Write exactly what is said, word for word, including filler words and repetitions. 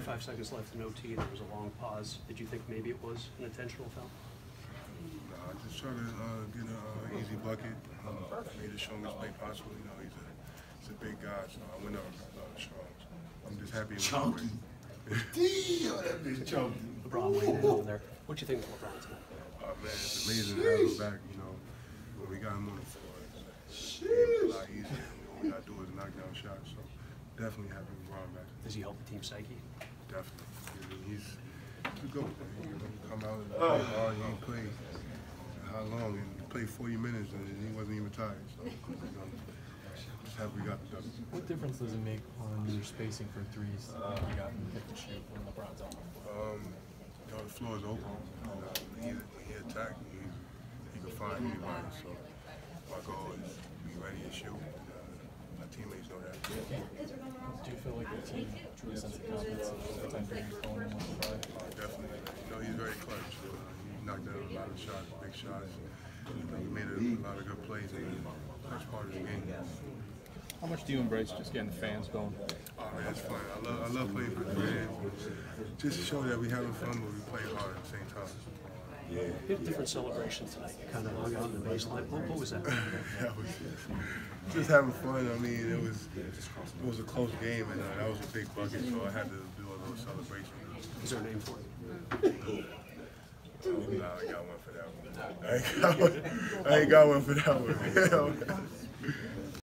twenty-five seconds left in O T, there was a long pause. Did you think maybe it was an intentional foul? No, I just trying to uh, get an uh, easy bucket. Uh, made the strongest play possible. You know, he's a, he's a big guy, so I went up uh, strong. I'm just happy. Chunky. Damn, that bitch chunky. LeBron weighed in over there. What do you think of LeBron's game? Oh, man, it's amazing to have him back, you know. When we got him on the floor, it's a lot easier. All we got to do is knock down shots, so definitely having LeBron back. Does he help the team psyche? Definitely. I mean, he's a good man. You know, come out and play hard. He ain't played how long? He played forty minutes and he wasn't even tired. So, you know, just happy we got the W. What difference does it make on your spacing for threes when you got him pick and shoot when LeBron's on? Um, you know, the floor is open. And, uh, he, he attacked. He, he can find anybody. So my goal is be ready and shoot. And, uh, my teammates know that. Do you feel like the team truly sense of confidence every time you're going in with the ball? Uh, definitely. You know, he's very clutch. Uh, he knocked down a lot of shots, big shots. You know, he made a, a lot of good plays in the first part of the game. How much do you embrace just getting the fans going? Oh man, it's fun. I love, I love playing for the fans. Just to show that we having fun, but we play hard at the same time. Yeah. You had a different celebration tonight. You kind of hung out in the baseline. What, what was that? That was just, just having fun. I mean, it was it was a close game, and uh, that was a big bucket, so I had to do a little celebration. Is there a name for it? Oh, nah, I got one for that one. I ain't got one, I ain't got one for that one.